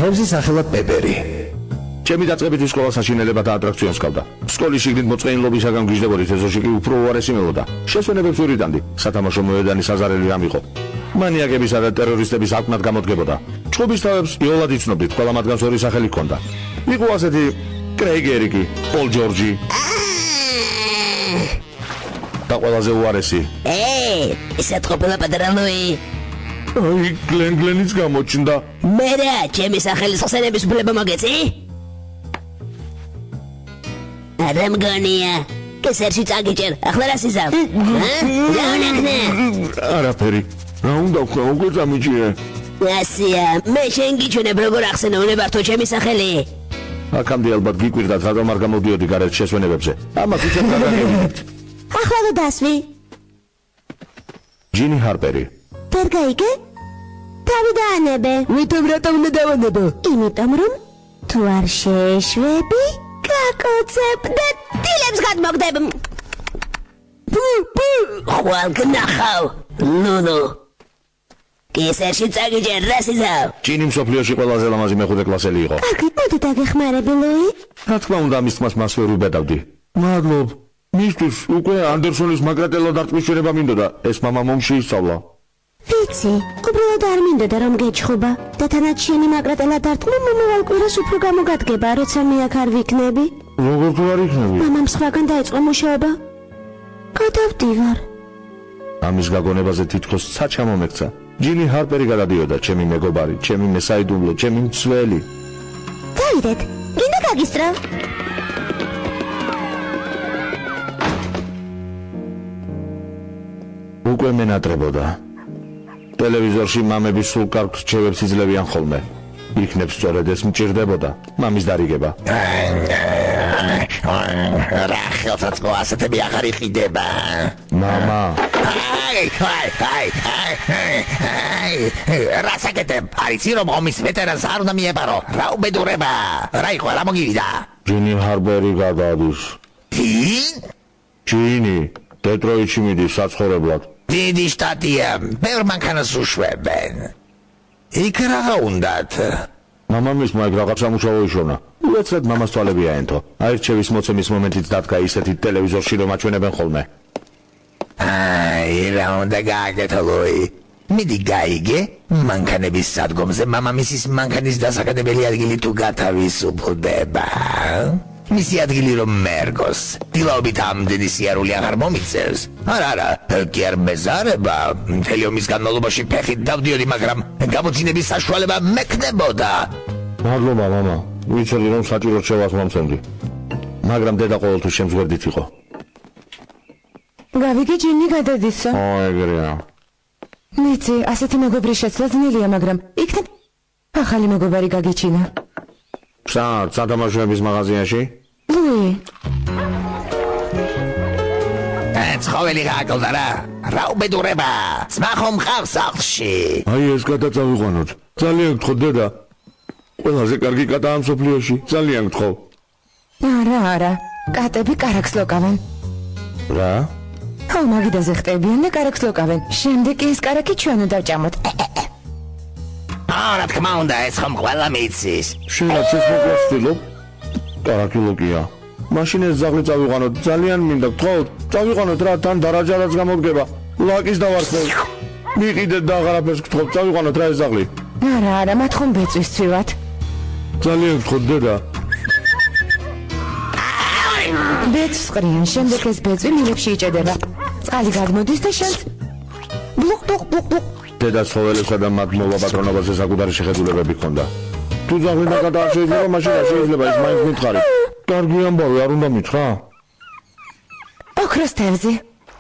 თევზის სახელად პეპერი. ჩემი დაწყებითი სკოლა საშინელებათა ატრაქციონს გავდა. სკოლის შიგნით მოწყენილობისაგან გიჟდებოდი, ეზოში კი უფრო უარესი მელოდა. შესვენებებს ვირიდანდი, სათამაშო მოედანი საზარელი რამ იყო. მანიაკებისა და ტერორისტების აკმად გამოდგებოდა. ჩხუბის თავებს იოლად იცნობდით, ყველა მათგანს ორი სახელი ჰქონდა. იყო ასეთი კრეიგ ერიკი, პოლ ჯორჯი. და ყველაზე უარესი. ისეთ ყოფილა პატარა ლუი. აი, გლენიც გამოჩნდა. მე რა, ჩემი სახელის ხსენების უფლება მოგეცი? არა მგონია. კესერში წაგიჭერ, ახლა რა სიზავ? რა უნახნა? არაფერი. რა უნდა ვქნა, უკვე წამიჭირე. ასია, მე შენ გიჩვენებ როგორ ახსენე უნებართო ჩემი სახელი. აქამდე ალბათ გიკვირდათ, რადგან არ გამოდიოდი გარეთ შესვენებებზე. ამას უცებ გადაგებინებთ. ახლა და დასვი. ჯინი ჰარპერი. თერგაიგე? თავი დაანებე. ვითომ რატომ უნდა დავანებო? იმიტომ რომ თუ არ შეეშვები, გაკოცებ და დილებს გადმოგდებ. ხვალ გნახავ, ლულუ. კესერში წაგიჭერ, რა სიზავ? ჯინი მსოფლიოში ყველაზე ლამაზი მეხუთე კლასელი იყო. კარგი, მოდი დაგეხმარები, ლუი. რა თქმა უნდა, ამის თმას მას ვერ უბედავდი. მადლობ. მისთვის უკვე ანდერსონის მაგრატელა დარტყმის მინდოდა, ეს მამა მომში ისწავლა. ვიცი, უბრალოდ არ მინდოდა რომ გეჩხუბა და თანაც შენი მაგრატელა დარტყმა მომავალ კვირას უფრო გამოგადგება, როცა მე აქ არ ვიქნები. როგორ თუ არ იქნები? მამამ სხვაგან დაიწყო მუშაობა. გადავდივარ. ამის გაგონებაზე თითქოს ცა ჩამომექცა. ჯინი ჰარპერი გადადიოდა, ჩემი მეგობარი, ჩემი მესაიდუმლო, ჩემი მცველი. დავიდეთ, გინდა გაგისწრავ? უკვე მენატრებოდა. ტელევიზორში მამები სულ კარგ რჩევებს იძლევიან ხოლმე. იქნებ სწორედ ეს მჭირდებოდა, მამის დარიგება. რა ხელსაწყო ასეთები აღარ იყიდება. მამა. რა საკეთებ? არიცი რომ ომის ვეტერანს არ უნდა მიეპარო. რა უბედურება? რა იყო, რა მოგივიდა? ჯინი ჰარპერი გადადის. თინ? ჯინი, დეტროიტში მიდის საცხოვრებლად. დიდი შტატია, ბევრ მანქანას უშვებენ. იქ რა უნდათ? მამამისმა ეგ რაღაც სამუშაო იშოვნა. უეცრად მამას თვალები აენთო. აირჩევის მოცემის მომენტით დადგა ისეთი ტელევიზორში რომ აჩვენებენ ხოლმე. რა უნდა გააკეთო, ლუი? მიდი გაიგე, მანქანების სადგომზე მამამისის მანქანის დასაკეთებელი ადგილი თუ გათავისუფლდება. მისი ადგილი რომ მერგოს, დილაობით ამდენი სიარული აღარ მომიწევს. არა, კი არ მეზარება, მთელი ომის განმავლობაში ფეხით დავდიოდი, მაგრამ გამოცინების საშუალება მექნებოდა. მადლობა, მამა. ვიცოდი რომ საჭირო რჩევას მომცემდი. მაგრამ დედა ყოველთვის ჩემს გვერდით იყო. გავიგე ჯინი გადადისო. ეგრეა. ვიცი, ასეთი მეგობრის შეცვლა ძნელია, მაგრამ იქნებ ახალი მეგობარი გაგიჩინა. სათამაშოების მაღაზიაში? ლუი. ცხოველი გააკლდა რა უბედურება? ძმა ხომ მყავს სახლში? აი ეს კატა წავიყვანოთ. ძალიან გთხოვ დედა. ყველაზე კარგი კატაა მსოფლიოში. ძალიან გთხოვ. არა, კატები კარაქს ლოკავენ. რა? მაგიდაზე ხტებიან და კარაქს ლოკავენ. შემდეგ კი ეს კარაქი ჩვენ უნდა ვჭამოთ. რა თქმა უნდა, ეს ხომ ყველა მიცის. შენაც ეს მოგასწილო? კარაქი ლოკია. მაშინ ეს ზაღლი წავიყვანოთ. ძალიან მინდა გთხოვთ, წავიყვანოთ რა, თან დარაჯარაც გამოდგება. ლაკის დავარსნევ. მიყიდეთ და აღარაფერს გთხოვთ, წავიყვანოთ რა ეს ზაღლი. არა, მათ ხომ ბეწვის ცვივათ. ძალიან გთხოვთ დედა. ბეწვს ყრიან, შემდეგ ეს ბეწვი მილებში იჭედება. წყალი გადმოდის და შენს ბლუყ. დედა ცხოველებსა და მათ მოვა პატრონობაზე საკუთარი შეხედულებები ჰქონდა. თუ ზაღლი და კატა არ შეიძლება, მაშინ რა შეიძლება, ეს მაინც მითხარი. კარგი ამბავი, არ უნდა მითხრა? ოქროს თევზი.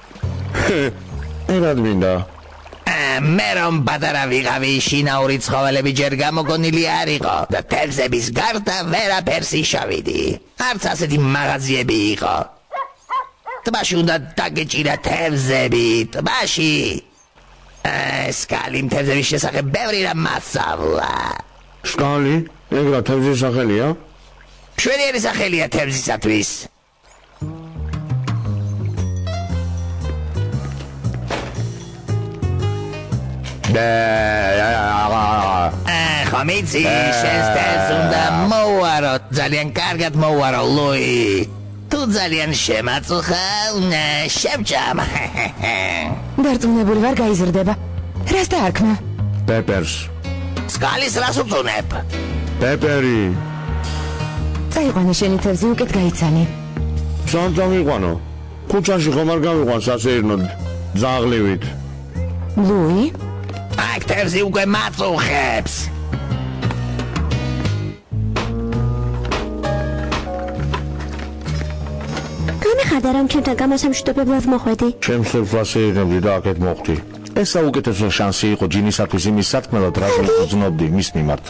ერად მინდა. მე რომ პატარა ვიყავი, შინაური ცხოველები ჯერ გამოგონილი არ იყო და თევზების გარდა ვერაფერს იშოვიდი. არც ასეთი მაღაზიები იყო. ტბაში უნდა დაგეჭირა თევზები, ტბაში. სკალი თევზების შესახებ ბევრი რამ მასწავლა. სკალი? ეგ რა თევზის სახელია? შვედიერი სახელია თევზისათვის. ხომ იცი, შენს თელს უნდა მოვარო, ძალიან კარგად მოვარო, ლუი. თუ ძალიან შემაწუხავ, შემჭამ. დარწმუნებული ვარ გაიზრდება. რას დაარქმევ? პეპერს. სკალის რას უწუნებ? პეპერი. წაიყვანე შენი თევზი უკეთ გაიცანი. სამ წამიყვანო. ქუჩაში ხომ არ გავიყვან სასეირნოდ ძაღლივით. ლუი? აქ თევზი უკვე მაწუხებს. გამიხარდა რომ ჩემთან გამოსამშვიდობებლად მოხვედი. ჩემს ვასეირნებდი და აქეთ მოხვდი. ეს საუკეთესო შანსი იყო ჯინისათვის იმის სათქმელად, რაც ვუძნობდი მის მიმართ.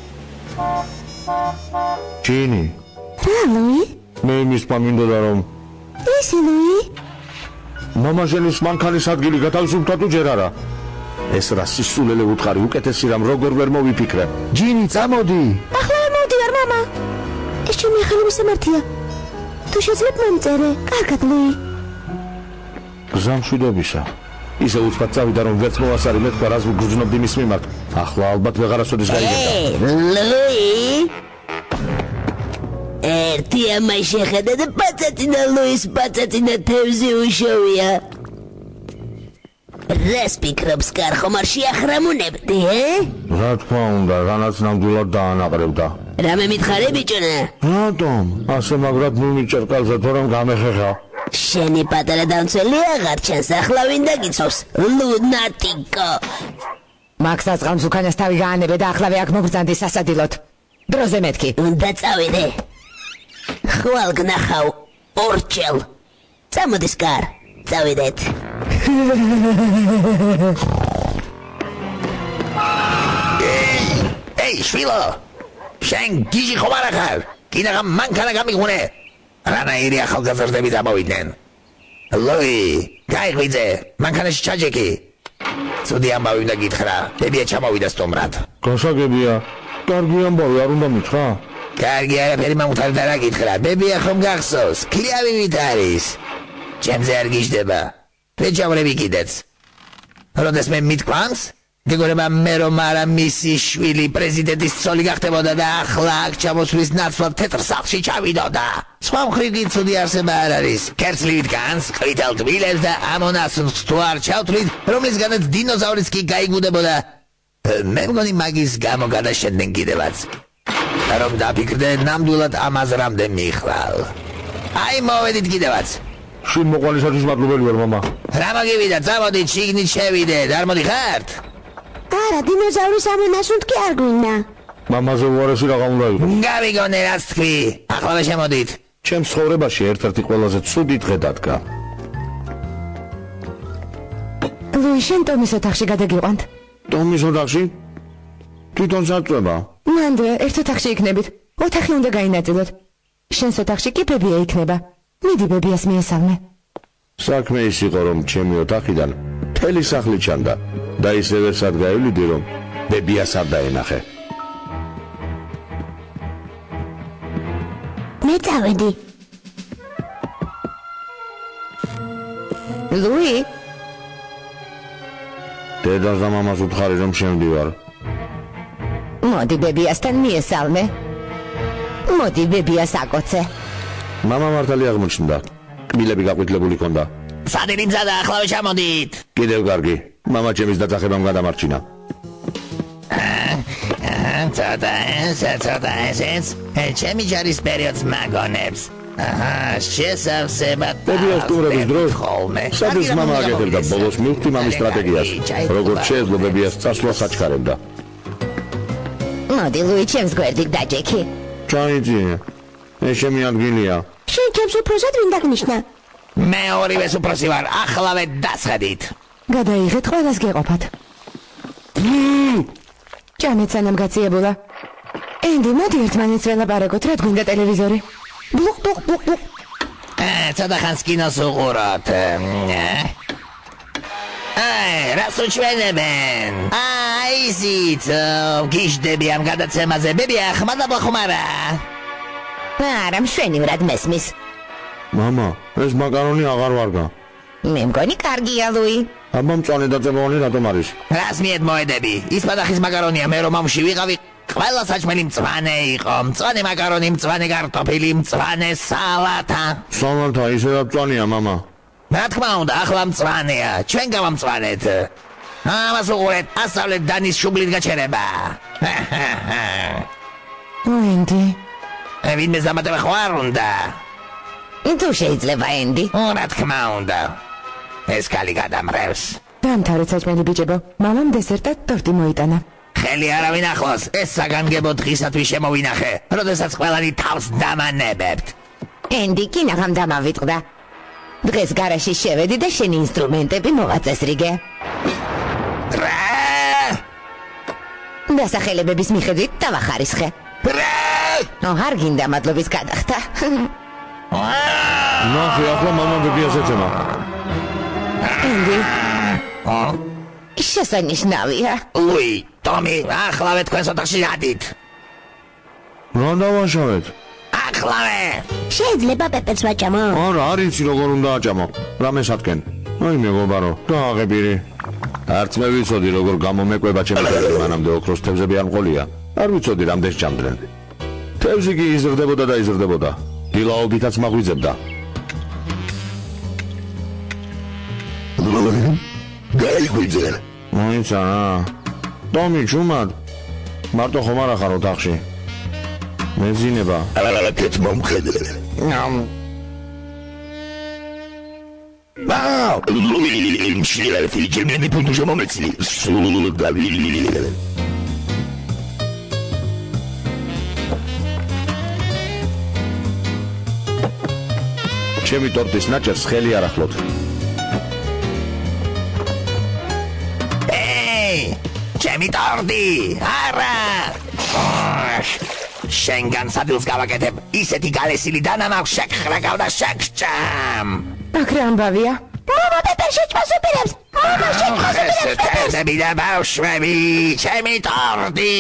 ჯინი. რა, ლუი? მე იმის მინდოდა რომ ისი, ლუი? მამა ჟენის მანქანის ადგილი გათავისუფლდა თუ ჯერ არა? ეს რა სისულელე უთხარი, უკეთესი რამ როგორ ვერ მოვიფიქრე. ჯინი, წამოდი. ახლა მოვდივარ, მამა. ეს ჩემი ახალი მისამართია. თუ შეძლებ მომწერე, კარგად, ლუი. გზამშვიდობისა. ისე უცბად წავიდა რომ ვერც მოვასარი მეთქვა რას ვგრძნობდი მის მიმართ. ახლა ალბათ ვეღარასოდეს გაიგებდა. ლუი? ერთი ამai შეხედა და პაწაწინა ლუის პაწაწინა თევზი უშოვია. რას ფიქრობს კარ ხომ არ შეახრამუნებდი, რა თქმა უნდა, რანაც ნამდვილად დაანაყრევდა. რამე მითხარე ბიჭონა? რატომ? ასე მაგრად მიმიჭერ ყელზე თორემ გამეხეხა. შენი პატარა დამცველი აღარ ჩანს, ახლა ვინ დაგიცავს? ლუნატიკო. მაგ საწყამს უკანას თავი გაანებე და ახლავე აქ მოგბრძანდი სასადილოდ. დროზე მეთქი. უნდა წავიდე. ხვალ გნახავ ორჩელ. წამოდის კარ, წავიდეთ. ეი, შვილო! შენ გიჟი ხომ არ ახარ? კიდაღა მანქანა გამიგუნე. რანაირი ახალგაზრდები დამოვიდნენ. ლუი, გაიღვიძე, მანქანაში ჩაჯექი. ცუდი ამბავი უნდა გითხრა, ბებია ჩამოვიდა სტუმრად. გასაგებია, კარგი ამბავი არ უნდა მითხრა? კარგი არაფერი მომთარ და რა გითხრა, ბებია ხომ გახსოვს, ქლიავივით არის. ჩემზე არ გიждდება. ვეჯავრები კიდეც. როდეს მე მithქვამს, გეგონება მე რომ არა მისი შვილი პრეზიდენტის ცოლი გახდებოდა და ახლა აქ ჩამოსვლის ნაცვლად თეთრ სახლში ჩავიდოდა. სხვა მხრივ ცუდი არსება არ არის. ქერცლივით განს, ყვითელ თბილებს და ამონასს თუ არ ჩავთვლით, რომლისგანაც დინოზავრიც კი გაიგუდებოდა. მე მგონი მაგის გამო გადაშენდნენ კიდევაც. რომ დაფიქრდე, ნამდვილად ამაზრამდე მიხვალ. აი მოვედით კიდევაც. შინ მოყვალისათვის მადლობელი ვარ, მამა. რა მოგივიდა, წამოდით, შიგნით შევიდეთ, არ მოდიხართ? არა, დინოზავრის ამონასუნთ კი არ გვინდა. მამაზე უარესი რაღა უნდა იყო. გავიგონე რაც თქვი, ახლა შემოდით. ჩემს ცხოვრებაში ერთ-ერთი ყველაზე ცუდი დღე დადგა. ლუი, შენ ტომის ოთახში გადაგიყვანთ. ტომის ოთახში? თვითონ საწვება. მანდ ერთ ოთახში იქნებით. ოთახი უნდა გაინაწილოთ. შენს ოთახში კი ბებია იქნება. მიდი ბებიას მიესალმე. საქმე ის იყო რომ ჩემი ოთახიდან მთელი სახლი ჩანდა და ისევე სად გაივლიდი რომ ბებიას არ დაენახე. მე წავედი. ლუი? დედას და მამას უთხარი რომ შემდივარ. მოდი ბებიასთან მიესალმე. მოდი ბებიას აკოცე. მამა მართალი აღმოჩნდა. კბილები გაყვითლებული ჰქონდა. სადერი მზადა, ახლა შემოდით. კიდევ კარგი. მამა ჩემის დაწახებამ გადამარჩინა. ცოტა ესეც, ჩემი ჯარის პერიოდს მაგონებს. შესავსებად ბებიას სტუმრების დროს სადაც მამა აკეთებდა ბოლოს მივხვდი მამის სტრატეგიას. როგორც შეეძლო ბებიას წასვლა საჩქარებდა. მოდი ლუი, ჩემს გვერდით დაჯექი. ჩაიძინე. ეს ჩემი ადგილია. შენ ჩემს უფროსად ვინ დაგნიშნა? მე ორივეს უფროსი ვარ, ახლავე დასხედით. გადაიღეთ, ყველას გეყოფათ. ჭამეთ სანამ გაციებულა. ენდი, მოდი ერთმანეთს ველაპარაკოთ, რა გვინდა ტელევიზორი. ბლუხ, ბლუხ, ბლუხ, ბლუხ. ცოტა ხანს კინოს უყუროთ. რას უჩვენებენ? ისიც, გიждები ამ გადაცემაზე, ბებია, ხმადა ბახუმარა. არა, მშვენივრად მესმის. მამა, ეს მაკარონი აღარ ვარგა. მე მგონი კარგია, ლუი. აბა მწვანე დაწებოვანი რატომ არის? რას მიედმოედები? ის პატახის მაკარონია, მე რომ ამში ვიყავი, ყველა საჭმელი მწვანე იყო. მწვანე მაკარონი, მწვანე კარტოფილი, მწვანე სალათა. სალათა ისედაც მწვანეა, მამა. რა თქმა უნდა, ახლა მწვანეა. ჩვენ გავამწვანეთ. ამას უყურეთ, ასავლეთ დანის შუბლით გაჩერება. ენდი. ვინმე ზამატება ხო არ უნდა? თუ შეიძლება ენდი. რა თქმა უნდა. ეს კალი გადამრევს. დამთავრეთ საჭმელი ბიჭებო. მამამ დესერტად ტორტი მოიტანა. ხელი არავინ ახლოს, ეს საგანგებო დღისათვის შემოვინახე, როდესაც ყველანი თავს დამანებებთ. ენდი კინაღამ დამავიწყდა. დღეს გარაში შევედი და შენი ინსტრუმენტები მოვაწესრიგე. რა? დასახელებების მიხედვით დავახარისხე. რა? არ გინდა მადლობის გადახდა. ნახე, ახლა მამა ბებიას ეცემა. ენდი. შესანიშნავია. ლუი, ტომი, ახლავე თქვენს ოთახში გადით. რა დავაშავეთ? ახლავე. შეიძლება პეპერს ვაჭამო? არა, არ იცი როგორ უნდა აჭამო. რამე სათქენ? აი მეგობარო, დააღებირი. არც მე ვიცოდი როგორ გამომეკვება ჩემი თევზი, მანამდე ოქროს თევზები არ მყოლია. არ ვიცოდი რამდენს ჭამდრენ. თევზი კი იზრდებოდა და იზრდებოდა. დილაობითაც მაღვიძებდა. გაიგვიძე. მოიცა რა. ტომი, ჩუმად. მარტო ხომ არ ახარ ოთახში. მეძინება. ალალაკეთ მომხედე. ლუი, შეიძლება ფილიჯემენი პუნტუ შემომეცილი. სულ გავილი. ჩემი ტორტის ნაჭერს ხელი არ ახლოთ. ჩემი ტორტი, არა! შენ განსადილს გავაკეთებ, ისეთი გალესილი დანა მაქვს შეგხრაგავ და შეგჭამ. აქ რა ამბავია? მამა პეპერ შეჭმას უპირებს. მამა შეჭმას უპირებს. თევზები და ბავშვები, ჩემი ტორტი.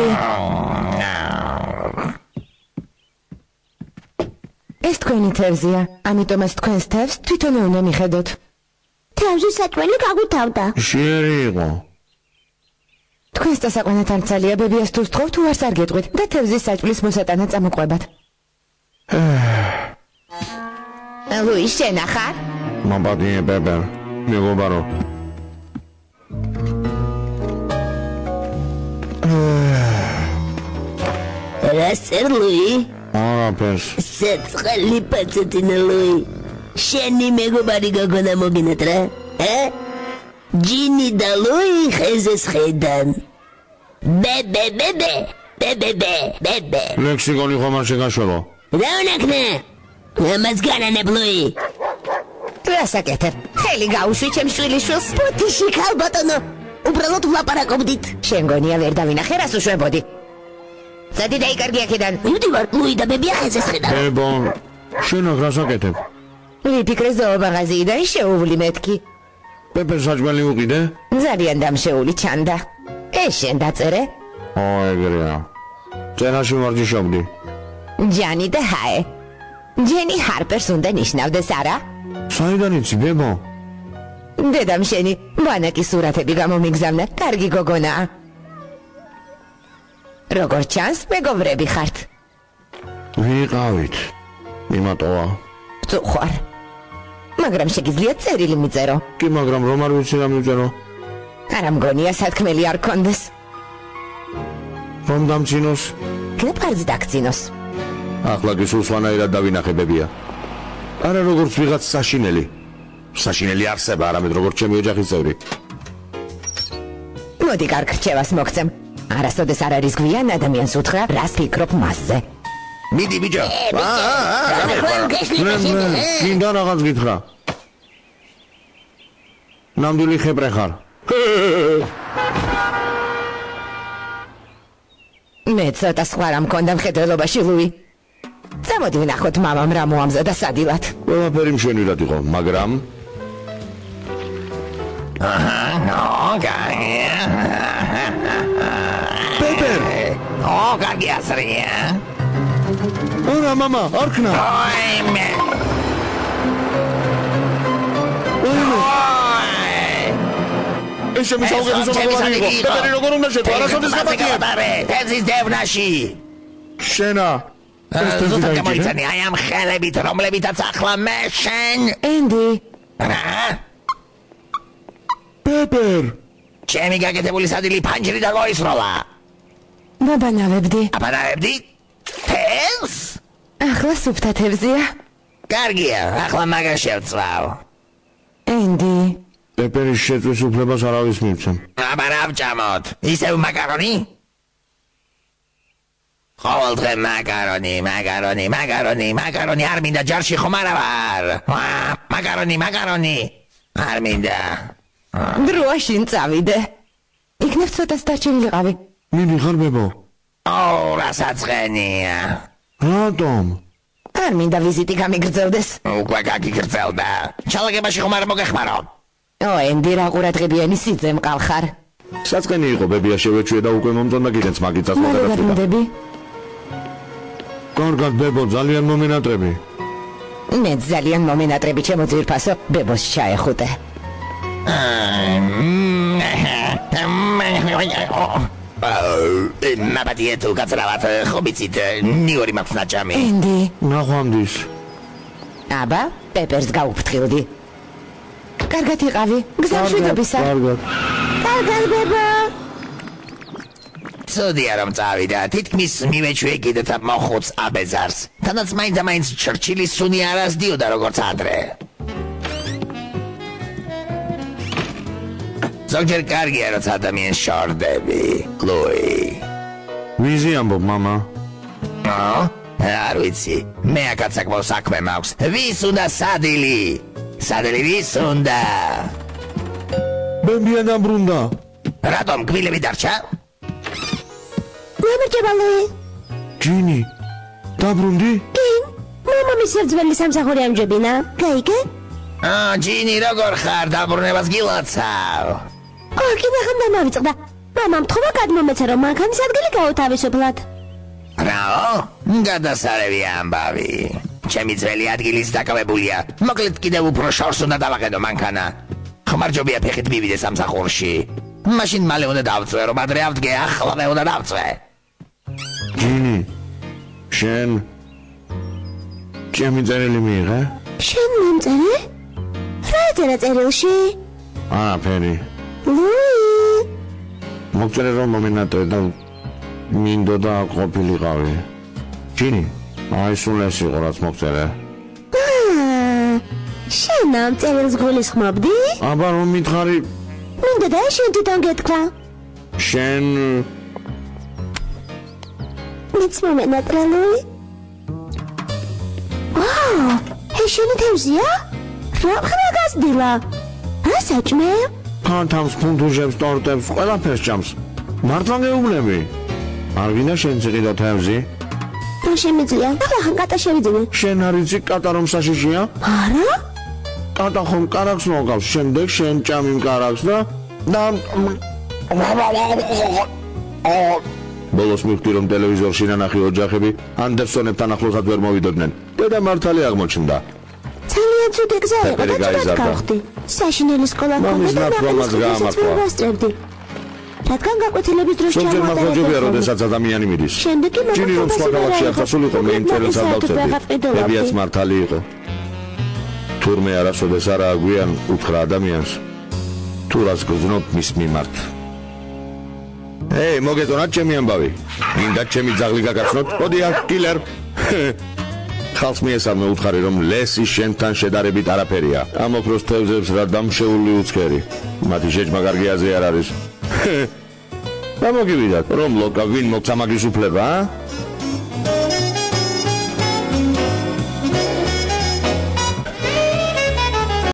ეს თქვენი თევზია, ამიტომაც თქვენს თევზს თვითონ უნდა მიხედოთ. თევზის საჭმელი გაგუთავდა. შერი იყო. თქვენს დასაყვანად არცალია ბებიას თუ სთხოვ თუ არს არ გეტყვით და თევზის საჭმლის მოსატანა წამოყვებათ. ლუი, შენ ახარ? მამბადიე პეპერ, მეგობარო. რას წერ ლუი? არაფერს. საწყალი პაცეტინა ლუი. შენი მეგობარი გოგონა მოგინათ რა? ჯინი და ლუი ხეზეს ხედან. ბე. ლექსიკონი ხომ არ შეგაშველო? რა უნაქნა? ამას განანებ ლუი. რასაკეთებ? ხელი გაუშვი ჩემს შვილიშვილს. პუტიში ქალბატონო. უბრალოდ ვლაპარაკობდით. შენ გონია ვერ დავინახე რას უშვებოდი. ზადი დაიკარგი აქედან. მივდივარ ლუი და ბებია ხეზეს ხედან. ებო, შენ აქ რასაკეთებ? ვიფიქრე ზოომაღაზიიდან შეუვლი მეთქი. პეპერ საჭმელი უყიდე? ძალიან დამშეული ჩანდა. ეს შენ დაწერე? ეგრეა. წერაში ვარჯიშობდი. ჯანი და ჰაე. ჯენი ჰარპერს უნდა ნიშნავდეს არა? საიდან იცი ბებო? დედამ შენი ბანაკის სურათები გამომიგზავნა, კარგი გოგონაა. როგორ ჩანს, მეგობრები ხართ? ვიყავით. იმატოა. წუხარ. მაგრამ შეგიძლია წერილი მიწერო. კი, მაგრამ რომ არ ვიცი რა მიწერო. არა მგონია სათქმელი არ კონდეს. რომ დამცინოს? გეპარდს დაგცინოს. ახლა კი სულ სხვანაირად დავინახე ბებია. არა როგორც ვიღაც საშინელი. საშინელი არსება, არამედ როგორც ჩემი ოჯახის წევრი. მოდი კარგ რჩევას მოგცემ. არასოდეს არ არის გვიან ადამიანს უთხრა, რას ფიქრობ მასზე. მიდი ბიჭო. გინდა რაღაც გითხრა. ნამდვილი ხეპრე ხარ. მე ცოტა სხვა რა მქონდა მხედველობაში ლუი. წამოდი ვნახოთ მამამ რა მოამზადა სადილად. ყველაფერი მშვენივრად იყო, მაგრამ პეპერ! კარგი ასრია. არა მამა, არ ქნა. ოიმე. ეს ჩემი საუკეთესო მეგობარი იყო. პეპერი როგორ უნდა შეწყო? არასოდეს გამაგია. თევზის დევნაში. შენა. ზუსტად გამოიცანი, აი ამ ხელებით, რომლებითაც ახლა მე შენ. ენდი, პეპერ. ჩემი გაკეთებული სადილი ფანჯრი და მოისროლა. ბაბანავებდი. აბანავებდი? თევზს? ახლა სუფთა თევზია. კარგია, ახლა მაგას შევწვავ. ენდი, პეპერის შეწვის უფლებას არავის მივცემ. აბა რა ვჭამოთ? ისევ მაკარონი? ყოველდღე მაკარონი, არ მინდა ჯარში ხომ არა ვარ. მაკარონი, არ მინდა. დროაშინ წავიდე. იქნებ ცოტას დარჩენილიყავი. მივიღარ ბებო. რასაცხენია. რატომ? არ მინდა ვიზიტი გამიგრძელდეს. უკვე გაგიგრძელდა. ჩალაგებაში ხომ არ მოგეხმარო? ენდი, რა ყურადღებიანი სიძე მყავხარ. საწყენი იყო ბებია შევეჩვია და უკვე მომწონდა კიდეც მაგიცას მალე მოდარებდა. დაბრუნდები. კარგად ბებო, ძალიან მომენატრები. მე ძალიან მომენატრები ჩემო ძვირფასო, ბებოს ჩაეხუტე. მაბადია თუ გაცრავად, ხო ვიცით, ნიორი მაქვს ნაჭამი. ენდი, ნახვამდის. აბა, პეპერს გაუფრთხილდი. კარგად იყავი, გზამშვიდობისა. კარგად. კარგად ბებო. ცუდია რომ წავიდა, თითქმის მივეჩვე კიდეც მოხუც აბეზარს. თანაც მაინც ჩერჩილის სუნი არ ასდიოდა როგორც ადრე. ზოგჯერ კარგია როცა ადამიანს შორდები, ლუი. ვიზი ამბობ მამა? არ ვიცი, მე აქაც საკმაო საქმე მაქვს. ვის უნდა სადილი? სადილი ვის უნდა? ბებია დაბრუნდა. რატომ გმილები დარჩა? გამარჯობა ლუი. ჯინი, დაბრუნდი? კი, მამამის ძველი სამსახური ამჯობინა. გაიგე? ჯინი როგორ ხარ? დაბრუნებას გილოცავ. კიდე ხან დამავიწყდა. მამამ თქმა გადმომეცა რომ მანქანის ადგილი გაუთავისუფლად. რაო? გადასარევი ამბავი. ჩემი ძველი ადგილის დაკავებულია. მოკლედ კიდევ უფრო შორს უნდა დავაყენო მანქანა. ხმარჯობია ფეხით მივიდე სამსახურში. მაშინ მალე უნდა დავწვე, რომ ადრე ავდგე, ახლავე უნდა დავწვე. ჯინი, შენ ჩემი წერილი მიიღე? შენ მომწერე? რა ეწერა წერილში? არაფერი. ლუი. მოგწერე რომ მომენატრე და მინდოდა ყოფილიყავი. ჯინი, აი სულ ეს იყო რაც მოგწერე. შენ ამ წერილს გულისხმობდი? აბა რომ მითხარი, მინდოდა შენ თვითონ გეთქვა. შენ მეც მომენატრე ლუი. ეს შენი თევზია? რა ხრა გასდილა? რა საჭმე? ქანთამს, ფუნდუჟებს, ტორტებს, ყველაფერს ჭამს. მართლა გეუბნები? არ გინდა შენ წიყიდა თევზი? რა შემიძლია? ახლა ხან კატა შევიძინე. შენ არ იცი კატა რომ საშიშია? არა? კატა ხომ კარაქს მოგავს, შემდეგ შენ ჭამი კარაქს და ბოლოს მივხვდი რომ ტელევიზორში ნანახი ოჯახები ანდერსონებთან ახლოსაც ვერ მოვიდოდნენ. დედა მართალი აღმოჩნდა. ძალიან ცუდი გზა იყო პეპერი და ცუდად გაიზარდა. გავხდი. საშინელი სკოლა მამის ნათქვამაც გაამართლა. რადგან გაკვეთილების დროს ზოგჯერ მართლმოჯობია, როდესაც ადამიანი მიდის. შემდეგ კი ჯინი რომ სხვა ქალაქში აღსასულიყო, მე იმ წერილს არ დავწერდი. ბებიაც მართალი იყო. თურმე არასოდეს არა აგვიან უთხრა ადამიანს, თუ რას გრძნობ მის მიმართ. მოგეწონათ ჩემი ამბავი? მინდა ჩემი ძაღლი გაგაცნოთ? მოდი აქ, კილერ. ხალხს მიესალმე უთხარი რომ ლესი შენთან შედარებით არაფერია. ამ ოქროს თევზებს რა დამშეული უცხერი. მათი შეჭმა კარგი აზრი არ არის. და მოგივიდათ, რომ ლოკა ვინ მოგცა მაგის უფლება,